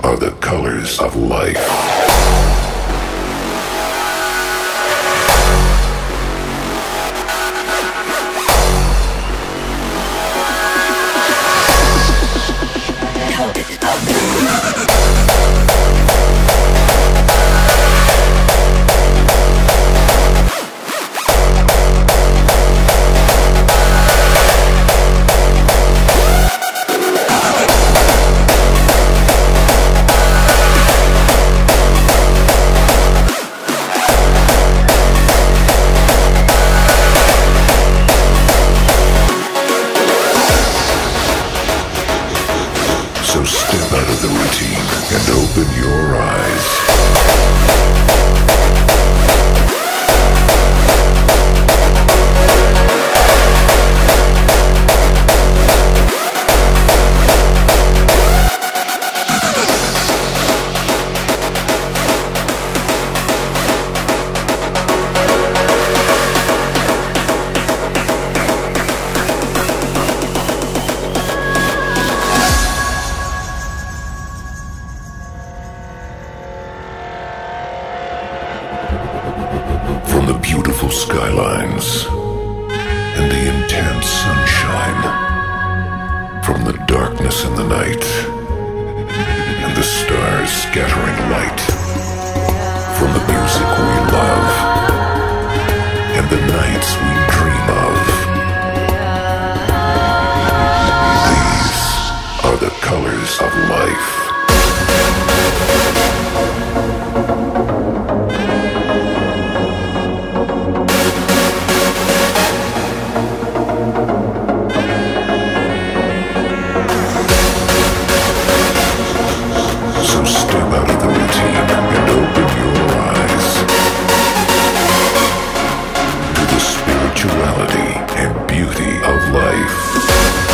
are the colors of life. So step out of the routine and open your eyes. From the beautiful skylines and the intense sunshine, from the darkness in the night and the stars scattering light, from the music we love and the nights we dream of. These are the colors of life. So step out of the routine and open your eyes to the spirituality and beauty of life.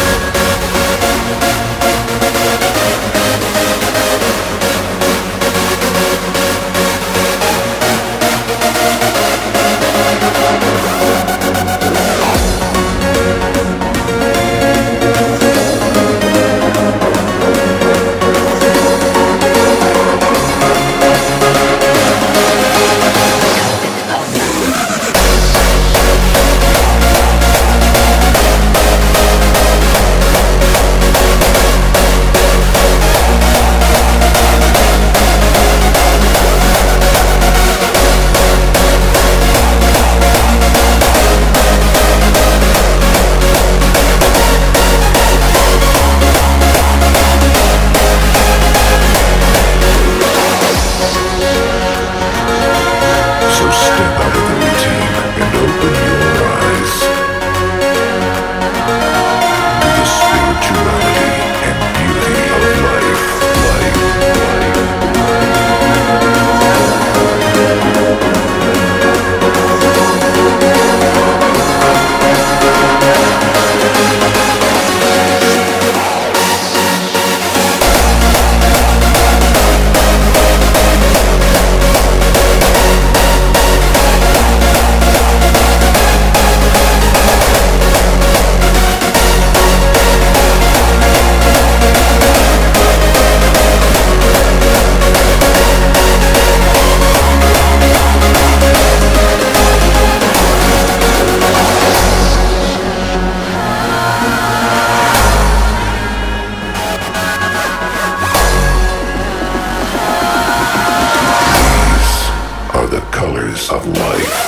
So step out of the routine and open your eyes to the spirituality and beauty of life. These are the colors of life.